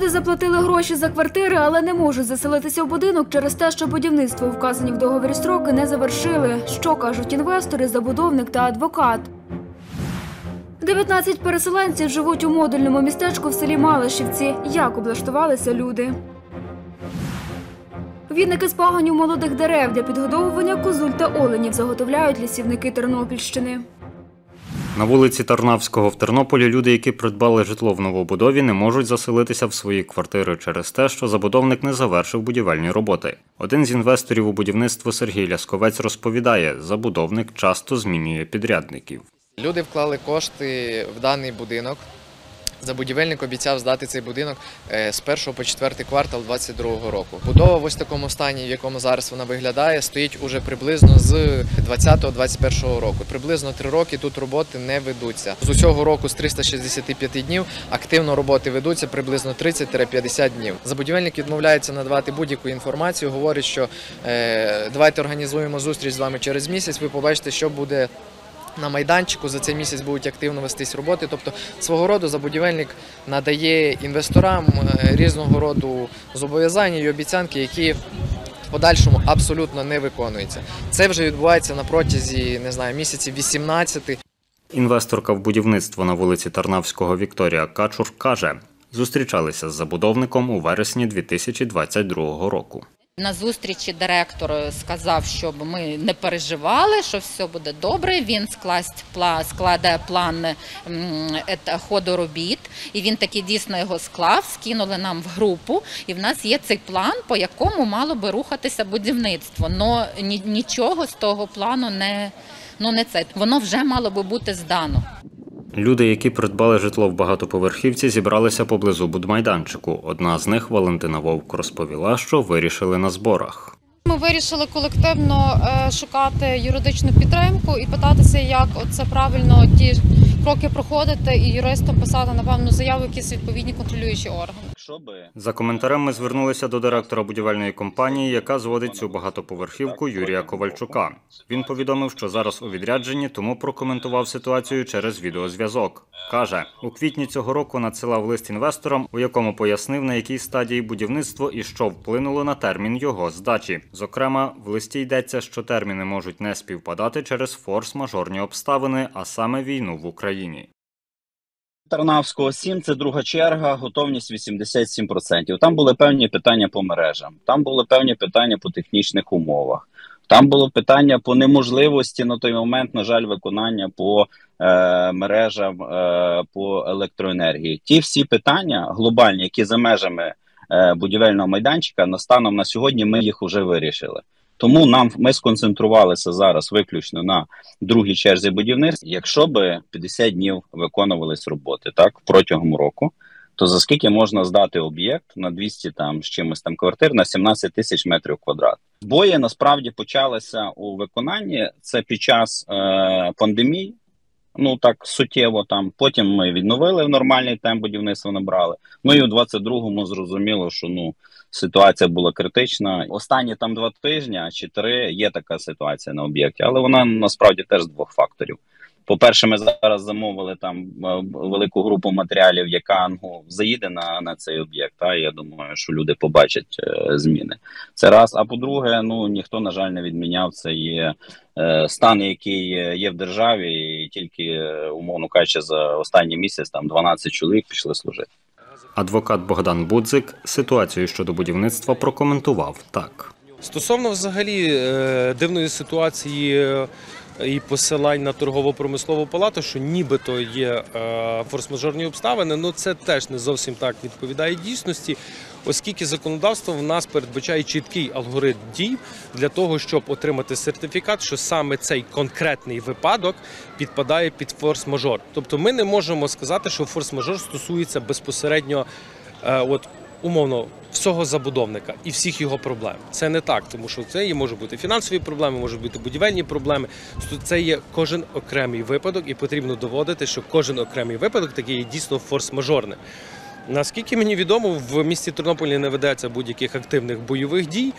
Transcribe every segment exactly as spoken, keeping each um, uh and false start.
Люди заплатили гроші за квартири, але не можуть заселитися в будинок через те, що будівництво у вказані в договорі строки не завершили. Що кажуть інвестори, забудовник та адвокат? дев'ятнадцять переселенців живуть у модульному містечку в селі Малишівці. Як облаштувалися люди? Відники з пагонів молодих дерев для підгодовування козуль та оленів заготовляють лісівники Тернопільщини. На вулиці Тарнавського в Тернополі люди, які придбали житло в новобудові, не можуть заселитися в свої квартири через те, що забудовник не завершив будівельні роботи. Один з інвесторів у будівництво Сергій Лясковець розповідає, забудовник часто змінює підрядників. Люди вклали кошти в даний будинок. Забудівельник обіцяв здати цей будинок з першого по четвертий квартал двадцять другого року. Будова в ось такому стані, в якому зараз вона виглядає, стоїть уже приблизно з двадцятого двадцять першого року. Приблизно три роки тут роботи не ведуться. З усього року з триста шістдесят п'ять днів активно роботи ведуться приблизно тридцять - п'ятдесят днів. Забудівельник відмовляється надавати будь-яку інформацію, говорить, що е, давайте організуємо зустріч з вами через місяць, ви побачите, що буде на майданчику, за цей місяць будуть активно вестись роботи. Тобто свого роду забудівельник надає інвесторам різного роду зобов'язання і обіцянки, які в подальшому абсолютно не виконуються. Це вже відбувається на протязі, не знаю, місяців вісімнадцяти. Інвесторка в будівництво на вулиці Тарнавського Вікторія Качур каже, зустрічалися з забудовником у вересні дві тисячі двадцять другого року. На зустрічі директор сказав, щоб ми не переживали, що все буде добре. Він складає план ходу робіт, і він таки дійсно його склав, скинули нам в групу, і в нас є цей план, по якому мало би рухатися будівництво. Но нічого з того плану не, ну не це. Воно вже мало би бути здано. Люди, які придбали житло в багатоповерхівці, зібралися поблизу будмайданчику. Одна з них, Валентина Вовк, розповіла, що вирішили на зборах. Ми вирішили колективно шукати юридичну підтримку і питатися, як це правильно ті кроки проходити, і юристам писати, напевно, заяву, якісь відповідні контролюючі органи. За коментарем ми звернулися до директора будівельної компанії, яка зводить цю багатоповерхівку, Юрія Ковальчука. Він повідомив, що зараз у відрядженні, тому прокоментував ситуацію через відеозв'язок. Каже, у квітні цього року надсилав лист інвесторам, у якому пояснив, на якій стадії будівництво і що вплинуло на термін його здачі. Зокрема, в листі йдеться, що терміни можуть не співпадати через форс-мажорні обставини, а саме війну в Україні. Тарнавського сім – це друга черга, готовність вісімдесят сім відсотків. Там були певні питання по мережам, там були певні питання по технічних умовах, там було питання по неможливості на той момент, на жаль, виконання по е, мережам, е, по електроенергії. Ті всі питання глобальні, які за межами е, будівельного майданчика, на станом на сьогодні ми їх вже вирішили. Тому нам ми сконцентрувалися зараз виключно на другій черзі будівництва. Якщо би п'ятдесят днів виконувались роботи так протягом року, то за скільки можна здати об'єкт на двісті там з чимось там квартир на сімнадцять тисяч метрів квадратних. Бої насправді почалися у виконанні. Це під час е, пандемії. Ну так суттєво там. Потім ми відновили в нормальний темп будівництва, набрали. Ну і у двадцять другому зрозуміло, що ну ситуація була критична. Останні там два тижні чи три є така ситуація на об'єкті, але вона насправді теж з двох факторів. По-перше, ми зараз замовили там велику групу матеріалів, яка ну, заїде на, на цей об'єкт. А я думаю, що люди побачать е, зміни. Це раз. А по-друге, ну ніхто, на жаль, не відміняв цей е, стан, який є в державі, і тільки, умовно кажучи, за останній місяць там дванадцять чоловік пішли служити. Адвокат Богдан Будзик ситуацію щодо будівництва прокоментував так. Стосовно взагалі дивної ситуації і посилань на торгово-промислову палату, що нібито є форс-мажорні обставини, ну це теж не зовсім так відповідає дійсності, оскільки законодавство в нас передбачає чіткий алгоритм дій для того, щоб отримати сертифікат, що саме цей конкретний випадок підпадає під форс-мажор. Тобто ми не можемо сказати, що форс-мажор стосується безпосередньо от, умовно, всього забудовника і всіх його проблем. Це не так, тому що це можуть бути фінансові проблеми, можуть бути будівельні проблеми. Це є кожен окремий випадок і потрібно доводити, що кожен окремий випадок такий є дійсно форс-мажорний. Наскільки мені відомо, в місті Тернополі не ведеться будь-яких активних бойових дій.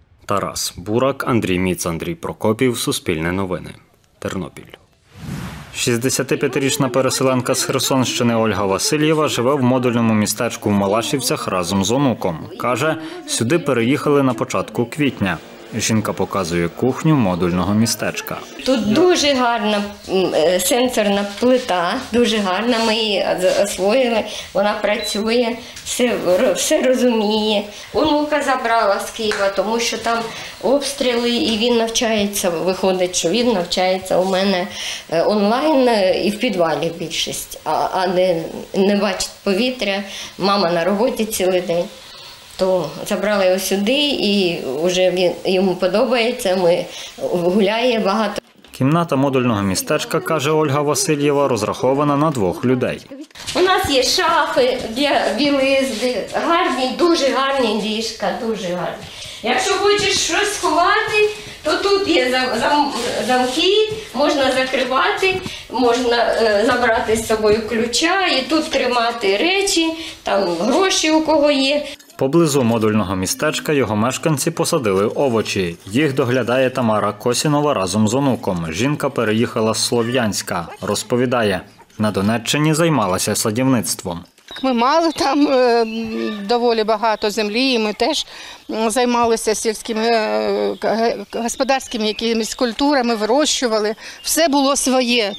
Тарас Бурак, Андрій Міц, Андрій Прокопів, Суспільне новини, Тернопіль. шістдесятип'ятирічна переселенка з Херсонщини Ольга Васильєва живе в модульному містечку в Малашівцях разом з онуком. Каже, сюди переїхали на початку квітня. Жінка показує кухню модульного містечка. Тут дуже гарна сенсорна плита, дуже гарна, ми її освоїли, вона працює, все, все розуміє. Онука забрала з Києва, тому що там обстріли і він навчається, виходить, що він навчається у мене онлайн і в підвалі більшість, а не, не бачить повітря, мама на роботі цілий день. То забрали його сюди, і вже він, йому подобається, ми гуляє багато. Кімната модульного містечка, каже Ольга Васильєва, розрахована на двох людей. У нас є шафи для білизни, гарні, дуже гарні ліжка, дуже гарні. Якщо хочеш щось сховати, то тут є зам, зам, замки, можна закривати, можна е, забрати з собою ключа і тут тримати речі, там гроші у кого є. Поблизу модульного містечка його мешканці посадили овочі. Їх доглядає Тамара Косінова разом з онуком. Жінка переїхала з Слов'янська. Розповідає, на Донеччині займалася садівництвом. Ми мали там доволі багато землі, і ми теж займалися сільськими господарськими якимись культурами, вирощували. Все було своє.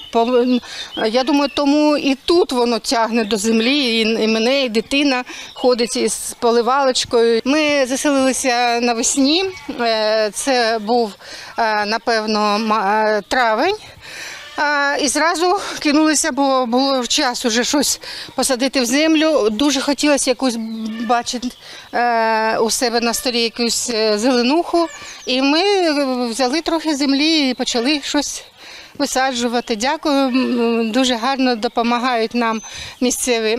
Я думаю, тому і тут воно тягне до землі, і мене, і дитина ходить із поливалочкою. Ми заселилися навесні, це був, напевно, травень. А, і зразу кинулися, бо було час уже щось посадити в землю. Дуже хотілося якусь бачити е, у себе на столі якусь зеленуху. І ми взяли трохи землі і почали щось висаджувати. Дякую, дуже гарно допомагають нам місцеві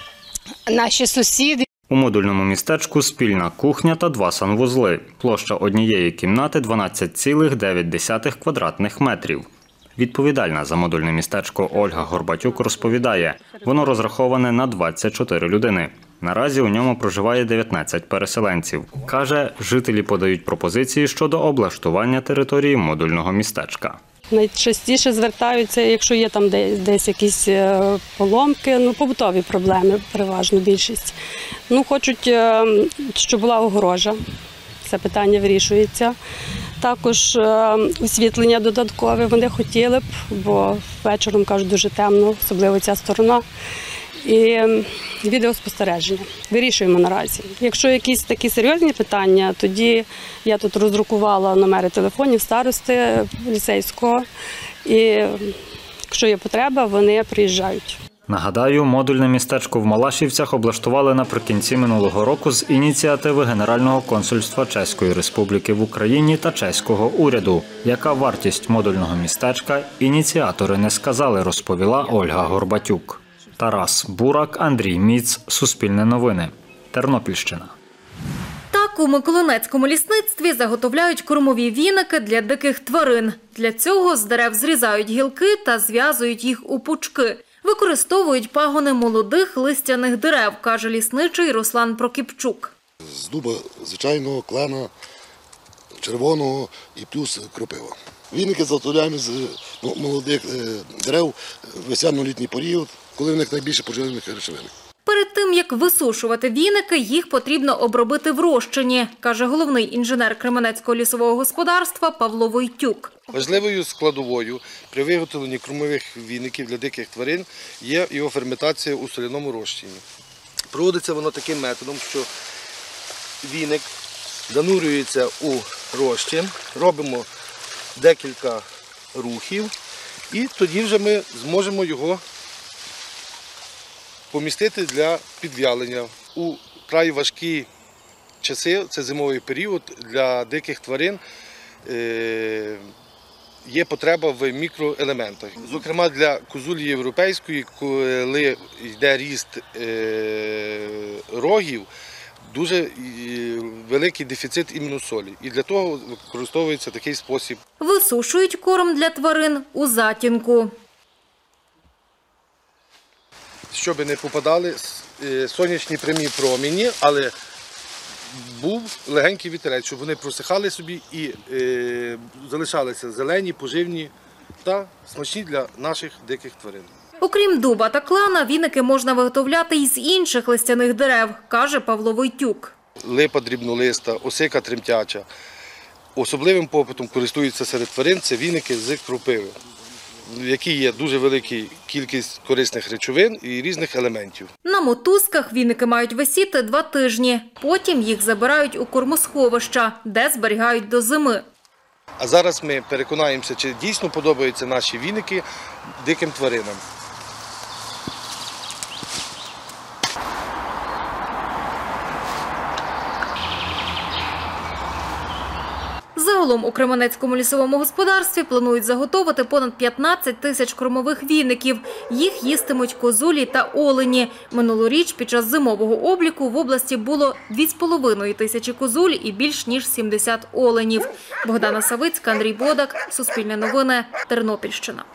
наші сусіди. У модульному містечку спільна кухня та два санвузли. Площа однієї кімнати – дванадцять цілих дев'ять десятих квадратних метрів. Відповідальна за модульне містечко Ольга Горбатюк розповідає, воно розраховане на двадцять чотири людини. Наразі у ньому проживає дев'ятнадцять переселенців. Каже, жителі подають пропозиції щодо облаштування території модульного містечка. Найчастіше звертаються, якщо є там десь якісь поломки, ну, побутові проблеми, переважно більшість. Ну, хочуть, щоб була огорожа. Це питання вирішується. Також освітлення додаткове вони хотіли б, бо вечором, кажуть, дуже темно, особливо ця сторона. І відеоспостереження. Вирішуємо наразі. Якщо якісь такі серйозні питання, тоді я тут роздрукувала номери телефонів старости ліцейського. І якщо є потреба, вони приїжджають. Нагадаю, модульне містечко в Малашівцях облаштували наприкінці минулого року з ініціативи Генерального консульства Чеської Республіки в Україні та чеського уряду. Яка вартість модульного містечка, ініціатори не сказали, розповіла Ольга Горбатюк. Тарас Бурак, Андрій Міц, Суспільне новини, Тернопільщина. Так, у Миколинецькому лісництві заготовляють кормові віники для диких тварин. Для цього з дерев зрізають гілки та зв'язують їх у пучки. Використовують пагони молодих листяних дерев, каже лісничий Руслан Прокіпчук. З дуба звичайного, клена, червоного і плюс кропива. Віники заготовляємо з молодих дерев в весняно-літній період, коли в них найбільше поживних речовин. Перед тим, як висушувати віники, їх потрібно обробити в розчині, каже головний інженер Кременецького лісового господарства Павло Войтюк. Важливою складовою при виготовленні кормових віників для диких тварин є його ферментація у соляному розчині. Проводиться воно таким методом, що віник занурюється у розчин, робимо декілька рухів і тоді вже ми зможемо його помістити для підв'ялення. У край важкі часи, це зимовий період, для диких тварин є потреба в мікроелементах. Зокрема, для козулі європейської, коли йде ріст рогів, дуже великий дефіцит імуносолі. І для того використовується такий спосіб. Висушують корм для тварин у затінку. Щоб не попадали сонячні прямі промені, але був легенький вітерець, щоб вони просихали собі і е, залишалися зелені, поживні та смачні для наших диких тварин. Окрім дуба та клена, віники можна виготовляти із інших листяних дерев, каже Павло Войтюк. Липа дрібнолиста, осика тремтяча. Особливим попитом користуються серед тварин це віники з кропиви, в якій є дуже велика кількість корисних речовин і різних елементів. На мотузках віники мають висіти два тижні. Потім їх забирають у кормосховища, де зберігають до зими. А зараз ми переконаємося, чи дійсно подобаються наші віники диким тваринам. Загалом у Кременецькому лісовому господарстві планують заготовити понад п'ятнадцять тисяч кормових віників. Їх їстимуть козулі та олені. Минулоріч під час зимового обліку в області було дві з половиною тисячі козуль і більш ніж сімдесят оленів. Богдана Савицька, Андрій Бодак, Суспільне новини, Тернопільщина.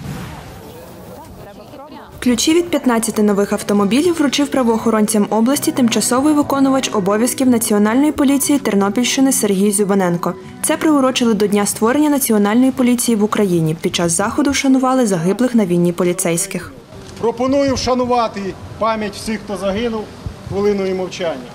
Ключі від п'ятнадцяти нових автомобілів вручив правоохоронцям області тимчасовий виконувач обов'язків Національної поліції Тернопільщини Сергій Зюбаненко. Це приурочили до Дня створення Національної поліції в Україні. Під час заходу вшанували загиблих на війні поліцейських. Пропоную вшанувати пам'ять всіх, хто загинув, хвилиною мовчання.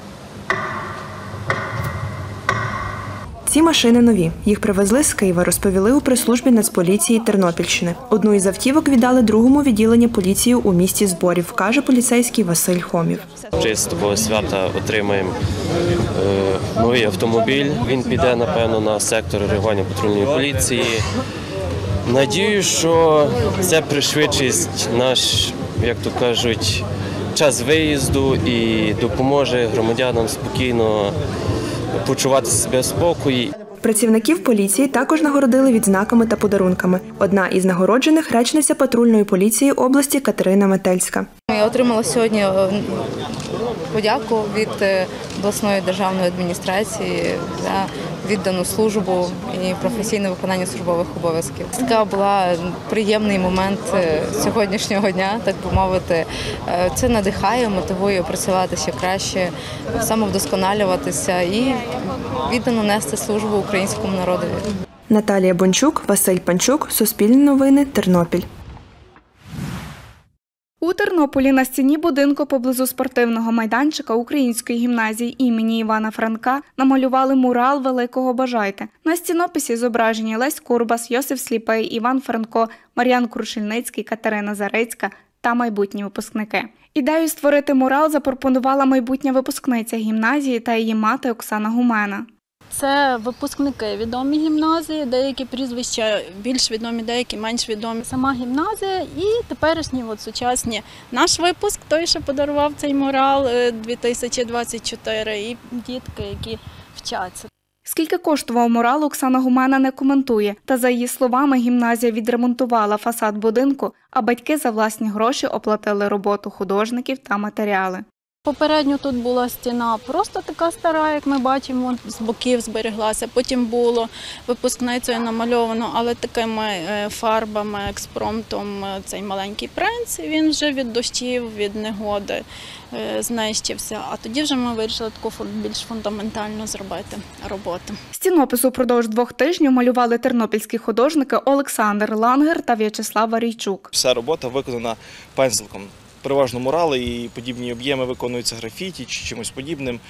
Ці машини нові. Їх привезли з Києва, розповіли у прес-службі Нацполіції Тернопільщини. Одну із автівок віддали другому відділенню поліції у місті Зборів, каже поліцейський Василь Хомів. В честь такого свята отримаємо е, новий автомобіль. Він піде, напевно, на сектор реагування патрульної поліції. Надію, що це пришвидшить наш, як то кажуть, час виїзду і допоможе громадянам спокійно почувати себе в спокої. Працівників поліції також нагородили відзнаками та подарунками. Одна із нагороджених – речниця патрульної поліції області Катерина Метельська. Я отримала сьогодні подяку від обласної державної адміністрації за віддану службу і професійне виконання службових обов'язків. Це була приємний момент сьогоднішнього дня, так би мовити. Це надихає, мотивує працювати ще краще, самовдосконалюватися і віддано нести службу українському народові. Наталія Бончук, Василь Панчук, Суспільне новини, Тернопіль. У Тернополі на стіні будинку поблизу спортивного майданчика Української гімназії імені Івана Франка намалювали мурал «Великого бажайте». На стінописі зображені Лесь Курбас, Йосиф Сліпий, Іван Франко, Мар'ян Крушельницький, Катерина Зарицька та майбутні випускники. Ідею створити мурал запропонувала майбутня випускниця гімназії та її мати Оксана Гумена. Це випускники відомі гімназії, деякі прізвища більш відомі, деякі менш відомі. Сама гімназія і теперішні от, сучасні. Наш випуск, той, що подарував цей мурал дві тисячі двадцять чотири, і дітки, які вчаться. Скільки коштував мурал, Оксана Гумена не коментує. Та, за її словами, гімназія відремонтувала фасад будинку, а батьки за власні гроші оплатили роботу художників та матеріали. Попередньо тут була стіна просто така стара, як ми бачимо, з боків збереглася. Потім було випускницею намальовано, але такими фарбами, експромтом цей маленький принц. Він вже від дощів, від негоди знищився. А тоді вже ми вирішили таку більш фундаментально зробити роботу. Стінопис упродовж двох тижнів малювали тернопільські художники Олександр Лангер та В'ячеслав Варійчук. Вся робота виконана пензликом. Переважно мурали і подібні об'єми виконуються графіті чи чимось подібним.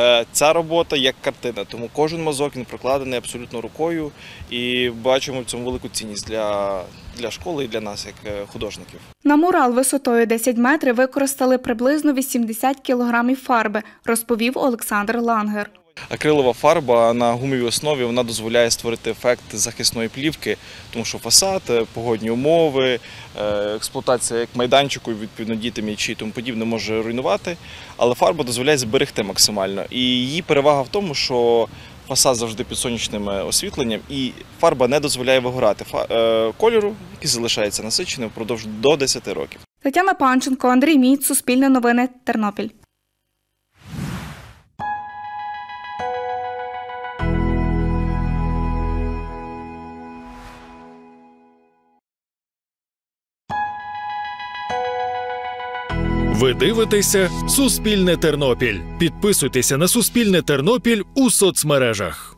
Ця робота як картина, тому кожен мазок він прокладений абсолютно рукою і бачимо в цьому велику цінність для, для школи і для нас, як художників. На мурал висотою десять метрів використали приблизно вісімдесят кілограмів фарби, розповів Олександр Лангер. Акрилова фарба на гумовій основі вона дозволяє створити ефект захисної плівки, тому що фасад, погодні умови, експлуатація як майданчику, відповідно діти, м'ячі і тому подібне може руйнувати, але фарба дозволяє зберегти максимально. І її перевага в тому, що фасад завжди під сонячним освітленням і фарба не дозволяє вигорати кольору, який залишається насиченим впродовж до десяти років. Тетяна Панченко, Андрій Міць, Суспільне новини, Тернопіль. Ви дивитеся «Суспільне Тернопіль». Підписуйтеся на «Суспільне Тернопіль» у соцмережах.